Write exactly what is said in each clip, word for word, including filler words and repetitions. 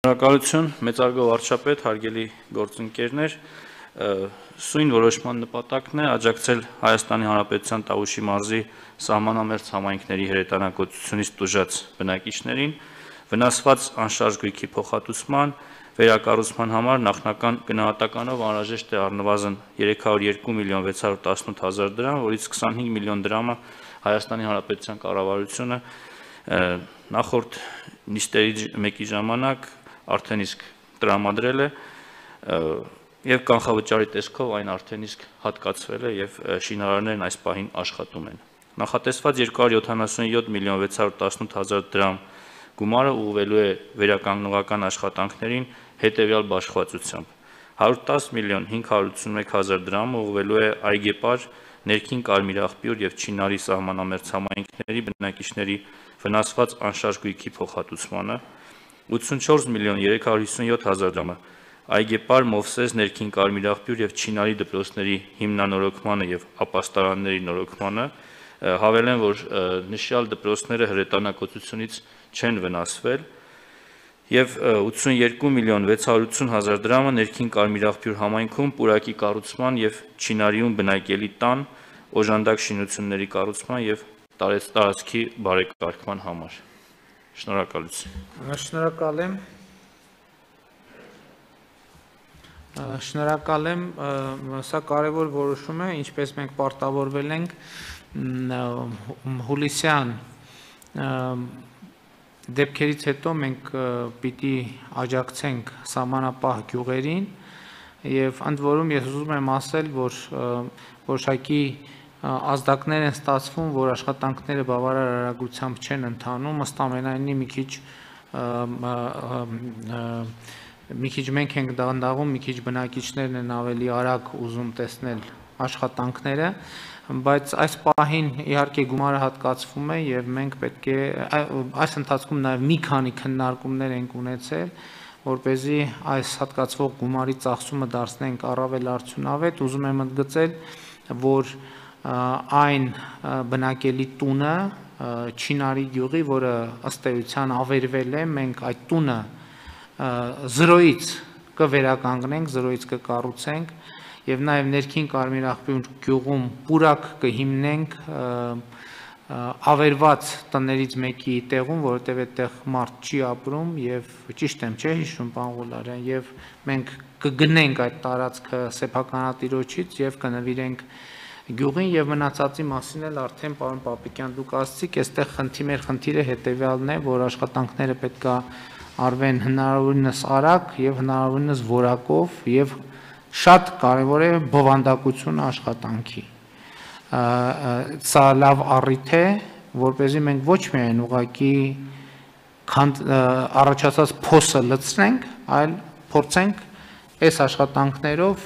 Շնորհակալություն, մեծարգո վարչապետ, հարգելի գործընկերներ, սույն որոշման նպատակն է աջակցել Հայաստանի Հանրապետության Տավուշի մարզի սահմանամերձ համայնքների հրետանակոծությունից տուժած բնակիչներին, վնասված անշարժ գույքի փոխհատուցման, վերակառուցման համար նախնական գնահատականով անհրաժեշտ է առնվազն երեք հարյուր երկու միլիոն վեց հարյուր տասնութ հազար դրամ, որից քսանհինգ միլիոն դրամը Հայաստանի Հանրապետության կառավարությունը նախորդ նիստերի մեկի ժամանակ արդեն իսկ տրամադրել է եւ կանխավճարի տեսքով այն արդեն իսկ հատկացվել է եւ շինարարներն այս պահին աշխատում են։ Նախատեսված երկու հարյուր յոթանասունյոթ միլիոն վեց հարյուր տասնութ հազար դրամ գումարը ուղղվելու է վերականգնողական աշխատանքներին հետեւյալ բաշխվածությամբ. հարյուր տասը միլիոն հինգ հարյուր ութսունմեկ հազար դրամը ուղղվելու է այգեպար, ներքին կարմիր աղբյուր եւ Չինարի սահմանամերձ համայնքների բնակիչների վնասված անշարժ գույքի փոխհատուցմանը, ութսունչորս միլիոն երեք հարյուր հիսունյոթ հազար դրամը այգեպար, Մովսես, ներքին կարմիր աղբյուր եւ Չինարի դպրոցների հիմնանորոգմանը եւ ապաստարանների նորոգմանը, հավելեն, որ նշյալ դպրոցները հրետանակոծությունից չեն վնասվել եւ ութսունյերկու միլիոն վեց հարյուր ութսուն հազար դրամը ներքին կարմիր աղբյուր համայնքում պուրակի կառուցման եւ Չինարիում բնակելի տան, օժանդակ շինությունների կառուցման եւ տարածքի բարեկարգման համար։ Շնորհակալություն։ Շնորհակալ եմ։ Շնորհակալ եմ, սա կարևոր որոշում է, ինչպես մենք պարտավորվել ենք հուլիսյան դեպքերից հետո մենք պիտի աջակցենք սահմանապահ գյուղերին եւ ընդ որում ես ուզում եմ ասել, որ որոշակի ազդակներ են ստացվում, որ աշխատանքները բավարար արագությամբ չեն ընթանում, ըստ ամենայնի մի քիչ մի քիչ մենք ենք դանդաղում, մի քիչ բնակիչներն են ավելի արագ ուզում տեսնել աշխատանքները, բայց այս պահին իհարկե գումարը հատկացվում է եւ մենք պետք է այս ընթացքում նաեւ մի քանի քննարկումներ ենք ունեցել, որպեսզի այս հատկացվող գումարի ծախսումը դարձնենք առավել արդյունավետ, ուզում եմ ընդգծել, որ այն բնակելի տունը Չինարի գյուղի, որը ըստ էության ավերվել է, մենք այդ տունը զրոյից կվերականգնենք, զրոյից կկառուցենք եւ նաեւ ներքին կարմիր աղբյուր գյուղում պուրակ կհիմնենք ավերված տներից մեկի տեղում, որովհետեւ այդտեղ մարդ չի ապրում եւ ճիշտ եմ, չէ՞ հիշում, պարոն Ղուլարյան, եւ մենք կգնենք այդ տարածքը սեփականատիրոջից եւ կնվիրենք գյուղին եւ մնացածի մասին էլ արդեն պարոն Պապիկյան դուք ասացիք, այստեղ խնդի մեր խնդիրը հետեւյալն է, որ աշխատանքները պետքա արվեն հնարավորինս արագ եւ հնարավորինս որակով եւ շատ կարեւոր է բովանդակությունը աշխատանքի։ Սա լավ առիթ է, որպեսզի մենք ոչ միայն ուղղակի առաջացած փոսը լցնենք, այլ փորձենք այս աշխատանքներով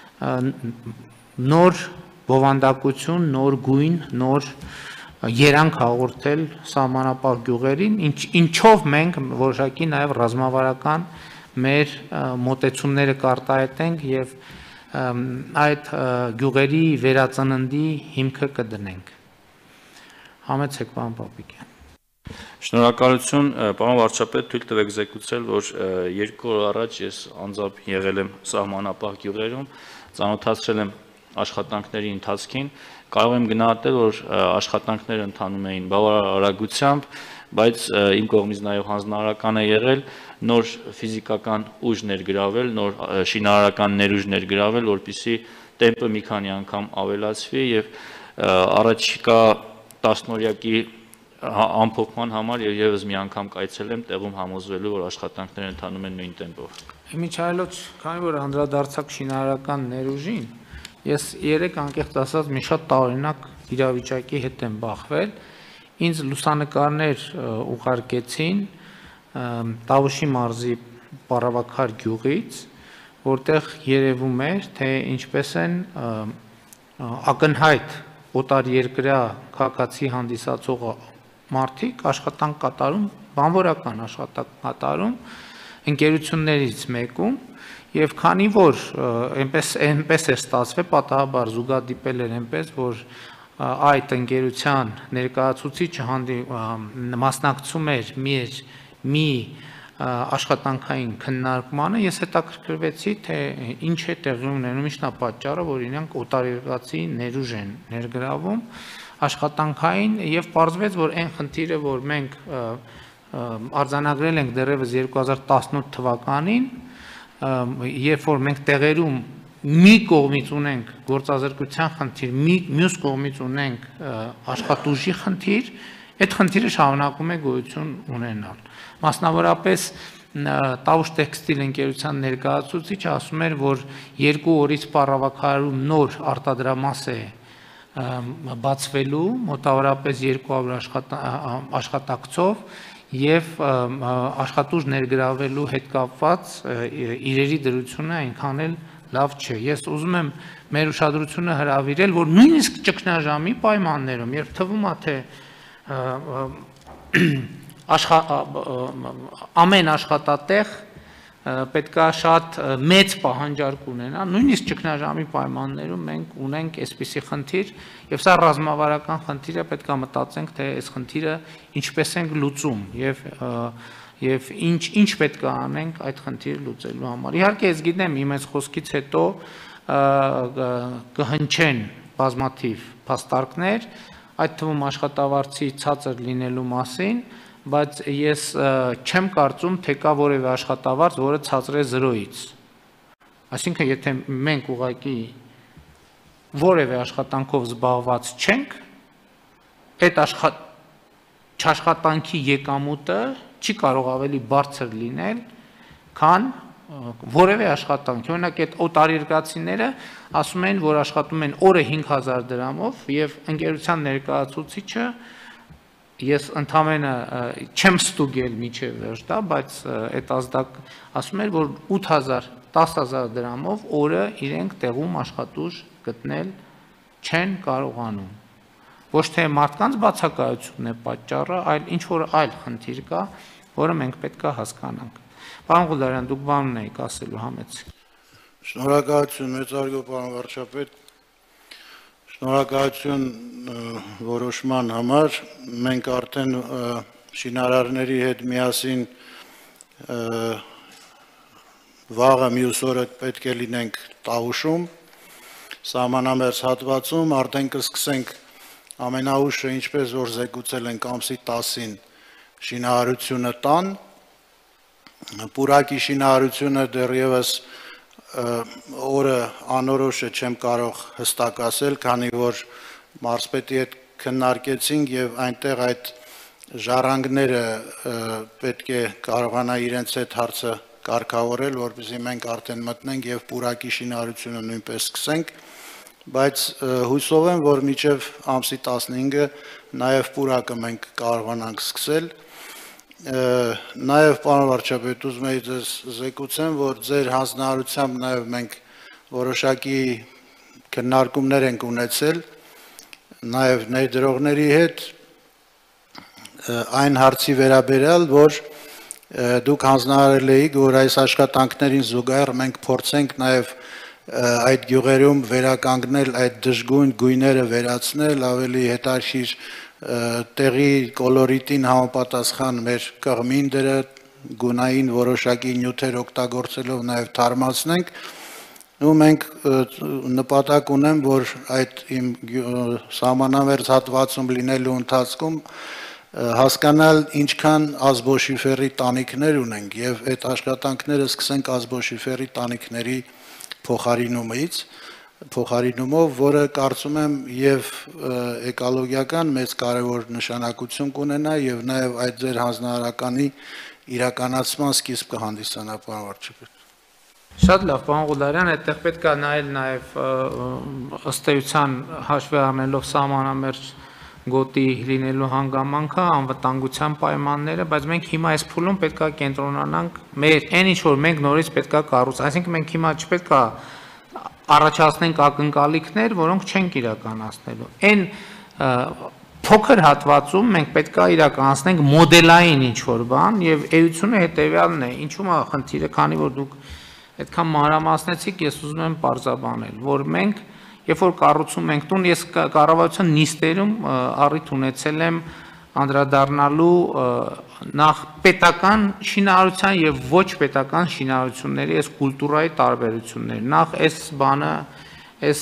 նոր բովանդակություն, նոր գույն, նոր երանգ հաղորդել սահմանապահ գյուղերին, ինչով մենք որոշակի նաև ռազմավարական մեր մոտեցումները կարտահայտենք եւ այդ գյուղերի վերածննդի հիմքը կդնենք։ Համեցեք, պարոն Պապիկյան։ Շնորհակալություն, պարոն վարչապետ, թույլ տվեք զեկուցել, որ երկու օր առաջ ես անձամբ եղել եմ սահմանապահ գյուղերում, ծանոթացրել եմ աշխատանքների ընթացքին, կարող եմ գնահատել, որ աշխատանքները ընթանում էին բավարար արագությամբ, բայց իմ կողմից նաև հանձնարարական է եղել նոր ֆիզիկական ուժ ներգրավել, նոր շինարարական ներուժ ներգրավել, որպեսզի տեմպը մի քանի անգամ ավելացվի եւ առաջիկա տասնօրյակի ամփոփման համար եւ եւս մի անգամ կայցել եմ տեղում համոզվելու, որ աշխատանքները ընթանում են նույն տեմպով։ Միջայլոց, քանի որ անդրադարձակ շինարարական ներուժին, ես երեք անկեղծ ասած մի շատ տարօրինակ իրավիճակի հետ եմ բախվել, ինձ լուսանկարներ ուղարկեցին Տավուշի մարզի Պարավաքար գյուղից, որտեղ երևում էր, թե ինչպես են ակնհայտ օտարերկրյա քաղաքացի հանդիսացող մարդիկ աշխատանք կատարում, բանվորական աշխատանք կատարում ընկերություններից մեկում եւ քանի որ այնպես այնպես էր ստացվել, պատահաբար զուգադիպել էր այնպես, որ այդ ընկերության ներկայացուցիչը մասնակցում էր մի մի աշխատանքային քննարկմանը ես հետաքրքրվեցի, թե ինչ է տեղի ունենում, ինչն է պատճառը, որ իրենք օտարերկրացի ներուժ են ներգրավում աշխատանքային, եւ պարզվեց, որ այն խնդիրը, որ մենք արձանագրել ենք դեռևս երկու հազար տասնութ թվականին, երբ որ մենք տեղերում մի կողմից ունենք գործազրկության խնդիր, մյուս կողմից ունենք աշխատուժի խնդիր, այդ խնդիրը շարունակում է գոյություն ունենալ։ Մասնավորապես Տավուշ տեքստիլ ընկերության ներկայացուցիչը ասում էր, որ երկու օրից Պառավաքարում նոր արտադրամաս է բացվելու, մոտավորապես երկու հարյուր աշխատակցով եւ աշխատուժ ներգրավելու հետ կապված իրերի դրությունը այնքան էլ լավ չէ։ Ես ուզում եմ մեր ուշադրությունը հրավիրել, որ նույնիսկ ճգնաժամի պայմաններում, երբ թվում է, թե ամեն աշխատատեղ պետք է շատ մեծ պահանջարկ ունենա, նույնիսկ ճգնաժամի պայմաններում մենք ունենք այսպիսի խնդիր, եւ սա ռազմավարական խնդիր է, պետք է մտածենք, թե այս խնդիրը ինչպես ենք լուծում եւ եւ ինչ ինչ պետք է անենք այդ խնդիրը լուծելու համար։ Իհարկե, ես գիտեմ, իմ այս խոսքից հետո կհնչեն բազմաթիվ փաստարկներ, այդ թվում աշխատավարձի ցածր լինելու մասին, բայց ես չեմ կարծում, թե կա որևէ աշխատավարձ, որը ցածր է զրոյից։ Այսինքն, եթե մենք ուղղակի որևէ աշխատանքով զբաղված չենք, այդ աշխատանքի եկամուտը չի կարող ավելի բարձր լինել, քան որևէ աշխատանք։ Օրինակ, այդ օտարերկրացիները ասում են, որ աշխատում են օրը հինգ հազար դրամով, եւ ընկերության ներկայացուցիչը, ես ընդամենը չեմ ստուգել միջև վերջ դա, բայց այդ ազդակ ասում էր, որ ութ հազար, տասը հազար դրամով օրը իրենք տեղում աշխատուժ գտնել չեն կարողանում։ Ոչ թե մարդկանց բացակայությունն է պատճառը, այլ ինչ որ այլ խնդիր կա, որը մենք պետք է հասկանանք։ Պարոն Ղուլարյան, դուք բան ունեիք ասելու, համեցեք։ Շնորհակալություն, մեծարգո պարոն վարչապետ, շնորհակալություն որոշման համար, մենք արդեն շինարարների հետ միասին վաղը մյուս օրը պետք է լինենք Տավուշում, սահմանամերձ հատվածում, արդեն կսկսենք ամենաուշը, ինչպես որ զեկուցել ենք ամսի տասին շինարարությունը տան, պուրակի շինարարությունը դեռևս օրը անորոշը չեմ կարող հստակ ասել, քանի որ մարզպետի հետ քննարկեցինք եւ այնտեղ այդ ժառանգները պետք է կարողանա իրենց այդ հարցը կարգավորել, որպեսզի մենք արդեն մտնենք եւ պուրակի շինարարությունը նույնպես սկսենք, բայց հույսով եմ, որ մինչև ամսի տասնհինգը նաեւ պուրակը մենք կարողանանք սկսել։ Նաև պարոն վարչապետ, ուզում եի ձեզ զեկուցեմ, որ ձեր հանձնարարությամբ նաև մենք որոշակի քննարկումներ ենք ունեցել նաև ներդրողների հետ այն հարցի վերաբերյալ, որ դուք հանձնարարել էիք, որ այս աշխատանքներին զուգահեռ մենք փորձենք նաև այդ գյուղերում վերականգնել այդ դժգույն գույները վերացնել, ավելի հետաքրքիր տեղի կոլորիտին համապատասխան մեր կղմինդերը գունային որոշակի նյութեր օգտագործելով նաև թարմացնենք, ու մենք նպատակ ունեմ, որ այդ իմ սահմանամերձ հատվածում լինելու ընթացքում հասկանալ ինչքան ազբոշիֆերի տանիքներ ունենք եւ այդ աշխատանքները սկսենք ազբոշիֆերի տանիքների փոխարինումից փոխարինումով, որը կարծում եմ եւ էկոլոգիական մեծ կարևոր նշանակություն կունենա եւ նաեւ այդ ձեր հանձնարարականի իրականացման սկիզբ կհանդիսանա, պարոն վարչապետ։ Շատ լավ, պարոն Ղուլարյան, այդտեղ պետք է նայել նաեւ ըստ էության հաշվի առնելով սահմանամերձ գոտի լինելու հանգամանքը, անվտանգության պայմանները, բայց մենք հիմա այս փուլում պետք է կենտրոնանանք մեր այն ինչ որ մենք նորից պետք է կառուցենք, այսինքն մենք հիմա չպետք է առաջացնենք ակնկալիքներ, որոնք չենք իրականացնելու։ Այն փոքր հատվածում մենք պետք է իրականացնենք մոդելային ինչ-որ բան եւ էությունը հետեւյալն է, ինչու՞ է խնդիրը, քանի որ դուք այդքան մանրամասնեցիք, ես ուզում եմ պարզաբանել, որ մենք երբ որ կառուցում ենք տուն, ես կառավարության նիստերում առիթ ունեցել եմ անդրադառնալու նախ պետական շինարարության եւ ոչ պետական շինարարությունների այս կուլտուրայի տարբերություններ։ Նախ այս բանը, այս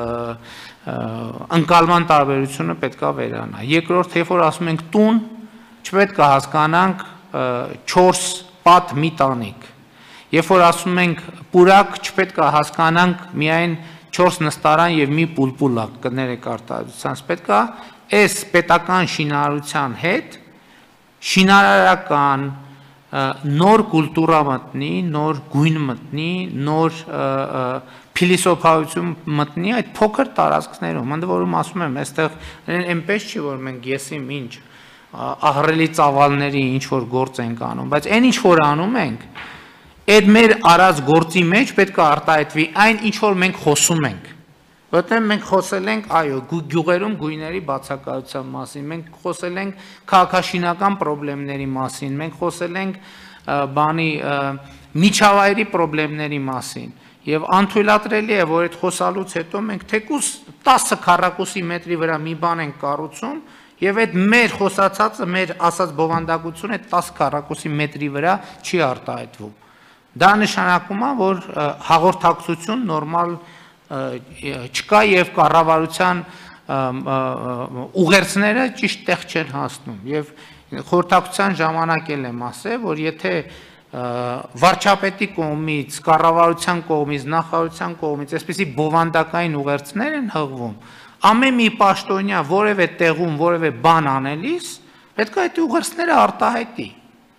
ընկալման տարբերությունը պետքա վերանա։ Երկրորդ, երբ որ ասում ենք տուն, չպետք է հասկանանք չորս պատ մի տանիք։ Երբ որ ասում ենք պուրակ, չպետք է հասկանանք միայն չորս նստարան եւ մի պուլպուլակ կներեք արտադրության, պետք է այս պետական շինարարության հետ շինարարական նոր կուլտուրա մտնի, նոր գույն մտնի, նոր փիլիսոփայություն մտնի այդ փոքր տարածքներում։ Ընդ որում ասում եմ, այստեղ այնպես չի, որ մենք եսիմ ինչ ահռելի ծավալների ինչ որ գործ ենք անում, բայց այն ինչ որ անում ենք, այդ մեր արած գործի մեջ պետք է արտահայտվի այն ինչ որ մենք խոսում ենք։ Որտեղ մենք խոսել ենք, այո, գյուղերում գույների բացակայության մասին, մենք խոսել ենք քաղաքաշինական խնդիրների մասին, մենք խոսել ենք բանի միջավայրի խնդիրների մասին, եւ անթույլատրելի է, որ այդ խոսալուց հետո մենք թեկուզ տասը քառակուսի մետրի վրա մի բան ենք կառուցում, եւ այդ մեր խոսացածը, մեր ասած բովանդակությունը այդ տասը քառակուսի մետրի վրա չի արտահայտվում։ Դա նշանակում է, որ հաղորդակցություն նորմալ չկա եւ կառավարության ուղերձները ճիշտ տեղ չեն հասնում եւ խորհրդակցության ժամանակ էլ եմ ասել, որ եթե վարչապետի կողմից, կառավարության կողմից, նախարարության կողմից այսպիսի բովանդակային ուղերձներ են հղվում, ամեն մի պաշտոնյա որևէ տեղում որևէ բան անելիս պետք է այդ ուղերձները արտահայտի։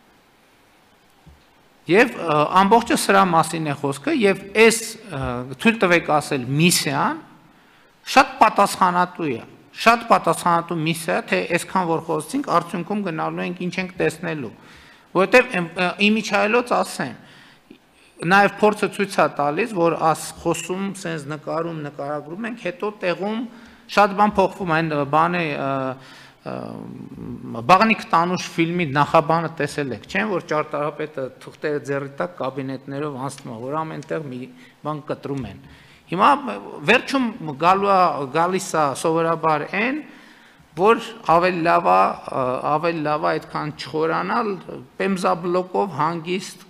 Եվ ամբողջը սրա մասին է խոսքը եւ այս թույլ տվեք ասել միսիան շատ պատասխանատու է, շատ պատասխանատու միսիա, թե այսքան որ խոսեցինք, արդյունքում գնալու ենք ինչ ենք տեսնելու, որովհետեւ իմիջայլոց ասեմ, նաեւ փորձը ցույց է տալիս, որ աս խոսում, սենց նկարում, նկարագրում ենք, հետո տեղում շատ բան փոխվում, այն բանը Բաղնիկ Տանուշ ֆիլմի նախաբանը տեսել եք, չէ՞, որ ճարտարապետը թուղթերը ձեռի տակ կաբինետներով անցնում է, որ ամենտեղ մի բան կտրում են։ Հիմա վերջում գալու է գալիս է սովորաբար այն, որ ավելի լավ է, ավելի լավ է այդքան չխորանալ, պեմզաբլոկով հանգիստ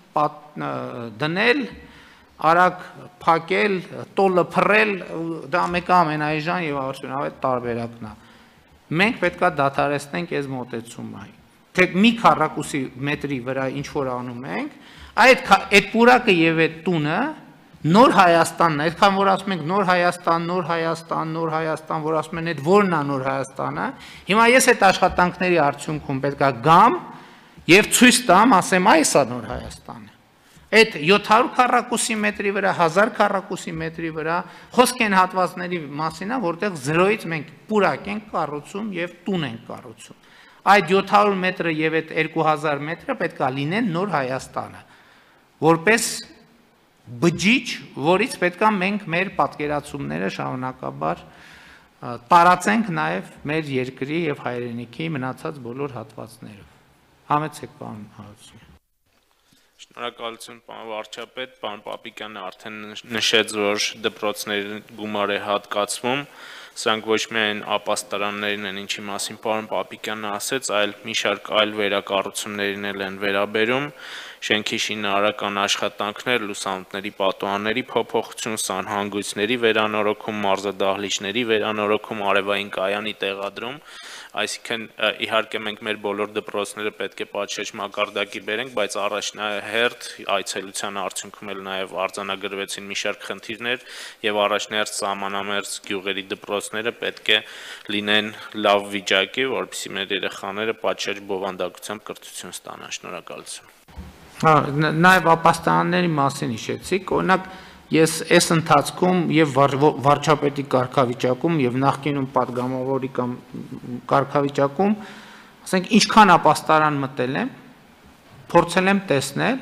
դնել, արագ փակել, տոլը փռել, դա մեկ ամենայժան եւ արդյունավետ տարբերակն է։ Մենք պետք է դադարեցնենք այս մոտեցումը, թե մի քառակուսի մետրի վրա ինչ որ անում ենք, այդ այդ պուրակը եւ այդ տունը նոր Հայաստանն է, այդքան որ ասում ենք նոր Հայաստան, նոր Հայաստան, նոր Հայաստան, որ ասում են այդ որն է նոր Հայաստանը, հիմա ես այդ աշխատանքների արդյունքում պետք է գամ եւ ցույց տամ, ասեմ, այս է նոր Հայաստանը։ Այդ յոթ հարյուր քառակուսի մետրի վրա, հազար քառակուսի մետրի վրա խոսք են հատվածների մասին, որտեղ զրոյից մենք պուրակ ենք կառուցում եւ տուն ենք կառուցում։ Այդ յոթ հարյուր մետրը եւ այդ երկու հազար մետրը պետք է լինեն նոր Հայաստանը, որպես բջիջ, որից պետք է մենք մեր պատկերացումները շարունակաբար տարածենք նաեւ մեր երկրի եւ հայրենիքի մնացած բոլոր հատվածներով։ Համեցեք, պարոն Հարությունյան։ Շնորհակալություն, պարոն վարչապետ, պարոն Պապիկյանը արդեն նշեց, որ դպրոցների գումար է հատկացվում, սրանք ոչ միայն ապաստարաններն են, ինչի մասին պարոն Պապիկյանը ասեց, այլ մի շարք այլ վերակառուցումներին էլ են վերաբերում, շենքի շինարարական աշխատանքներ, լուսամուտների պատուհանների փոփոխություն, սանհանգույցների վերանորոգում, մարզադահլիճների վերանորոգում, արևային կայանի տեղադրում, այսինքն իհարկե մենք մեր բոլոր դպրոցները պետք է պատշաճ մակարդակի բերենք, բայց առաջնահերթ այցելության արդյունքում էլ նաև արձանագրվեցին մի շարք խնդիրներ եւ առաջնահերթ սահմանամերձ գյուղերի դպրոցները պետք է լինեն լավ վիճակի, որպեսզի մեր երեխաները պատշաճ բովանդակությամբ կրթություն ստանան։ Շնորհակալություն։ Հա, նաև ապաստարանների մասին հիշեցիք, օրինակ ես այս ընթացքում եւ վարչապետի կարգավիճակում եւ նախկինում падգամավորի կամ կարգավիճակում, ասենք ինչքան ապաստարան մտել եմ, փորձել եմ տեսնել,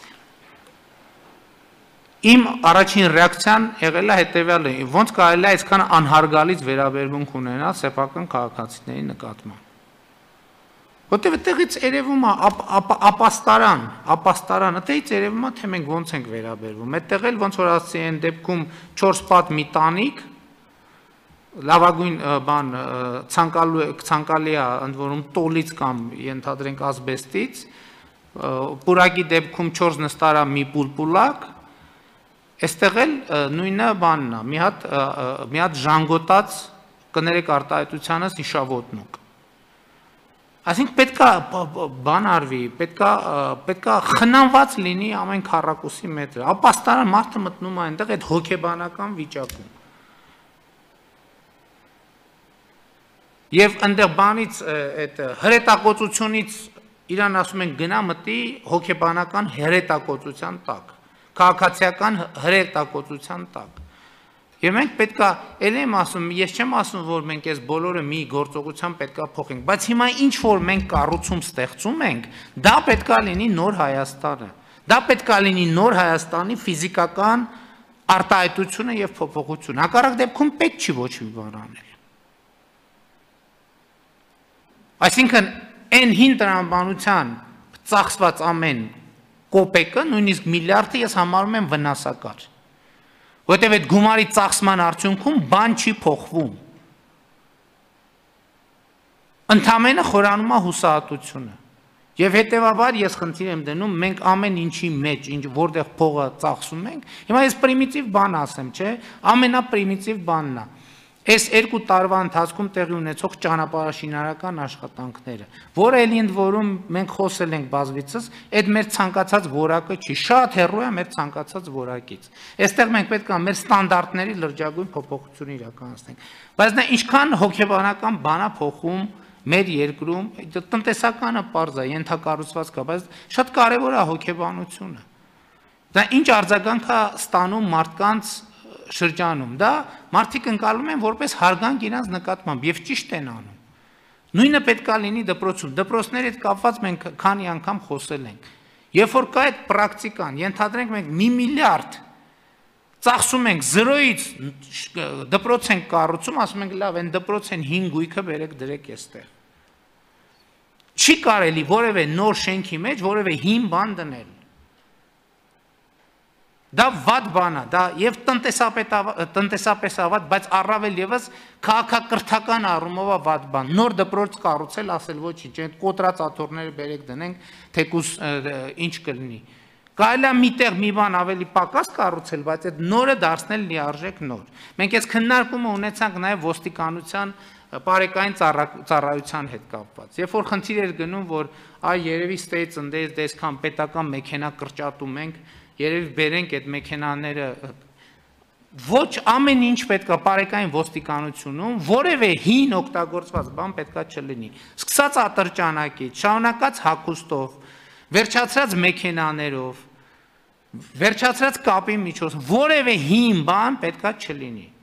իմ առաջին ռեակցիան եղել է հետեւյալը, ոնց կարելի է այսքան անհարգալից վերաբերմունք ունենալ սեփական քաղաքացիների նկատմամբ։ Որտեղ այդտեղից երևում է ապաստարան, ապաստարան, այդտեղից երևում է, թե մենք ոնց ենք վերաբերվում։ Այդտեղ էլ ոնց որ ասացի, այն դեպքում չորս պատ մի տանիք, լավագույն բան ցանկալի է ընդ որում տոլից կամ ենթադրենք ասբեստից, պուրակի դեպքում չորս նստարա մի պուլպուլակ, այստեղ էլ նույնը բանն է, մի հատ մի հատ ժանգոտած կներեք արտահայտությանս իշավոտնուկ։ Այսինքն պետքա բան արվի, պետքա պետքա խնամված լինի ամեն քառակուսի մետր։ Ապաստարան մարդը մտնում է այնտեղ այդ հոգեբանական վիճակում։ Եվ այնտեղ բանից այդ հրետակոծությունից իրան ասում են գնա մտի հոգեբանական հրետակոծության տակ, քաղաքացիական հրետակոծության տակ։ Եվ մենք պետքա, ել եմ ասում, ես չեմ ասում, որ մենք այս բոլորը մի գործողության պետքա փոխենք, բայց հիմա ինչ որ մենք կառուցում ստեղծում ենք, դա պետքա լինի նոր Հայաստանը, դա պետքա լինի նոր Հայաստանի ֆիզիկական արտահայտությունը եւ փոփոխությունը, հակառակ դեպքում պետք չի ոչ մի բան անել։ Այսինքն այն հին տրամաբանության ծախսված ամեն կոպեկը, նույնիսկ միլիարդը ես համարում եմ վնասակար։ Որտեւ այդ գումարի ծախսման արդյունքում բան չի փոխվում։ Ընդամենը խորանում է հուսահատությունը։ Եվ հետեւաբար ես խնդիր եմ դնում, մենք ամեն ինչի մեջ, ինչ որտեղ փողը ծախսում ենք, հիմա ես պրիմիտիվ բան ասեմ, չէ՞, ամենապրիմիտիվ բանն է։ Այս երկու տարվա ընթացքում տեղի ունեցող ճանապարհաշինարական աշխատանքները, որը էլի ընդ որում մենք խոսել ենք բազմիցս, այդ մեր ցանկացած որակը չի, շատ հեռու է մեր ցանկացած որակից։ Այստեղ մենք պետք է մեր ստանդարտների լրջագույն փոփոխություն իրականացնենք։ Բայց դա ինչքան հոգեբանական բան է փոխում մեր երկրում, տնտեսականը պարզ է, ենթակառուցվածք է, բայց շատ կարևոր է հոգեբանությունը։ Դա ինչ արձագանք է ստանում մարդկանց շրջանում, դա մարդիկ ընկալում են որպես հարգանք իրենց նկատմամբ եւ ճիշտ են անում։ Նույնը պետք է լինի դպրոցում։ Դպրոցների հետ կապված մենք քանի անգամ խոսել ենք։ Երբ որ կա այդ պրակտիկան, ենթադրենք մենք մի միլիարդ ծախսում ենք զրոյից դպրոց ենք կառուցում, ասում ենք լավ, այն դպրոցեն հին գույքը բերեք դրեք այստեղ։ Չի կարելի որևէ նոր շենքի մեջ որևէ հին բան դնել։ Դա վատ բան է, դա եւ տնտեսապես ավատ, բայց առավել եւս քաղաքակրթական առումով է վատ բան։ Նոր դպրոց կառուցել, ասել ոչինչ, այդ կոտրած աթոռները բերեք դնենք, թեկուս ինչ կլինի։ Կարելի է միտեղ մի բան ավելի պակաս կառուցել, բայց այդ նորը դարձնել լիարժեք նոր։ Մենք այս քննարկումը ունեցանք նաեւ ոստիկանության բարեկային ծառայության հետ կապված։ Երբ որ խնդիր էր գնում, որ այ երևի ստեյց ընդես դեսքան պետական մեքենա կրճատում ենք, երևի բերենք այդ մեքենաները, ոչ ամեն ինչ պետք է բարեկային ոստիկանությունում, որևէ հին օգտագործված բան պետք է չլինի։ Սկսած ատրճանակից, շարունակած հագուստով, վերջացած մեքենաներով, վերջացած կապի միջոցով, որևէ հին բան պետք է չլինի։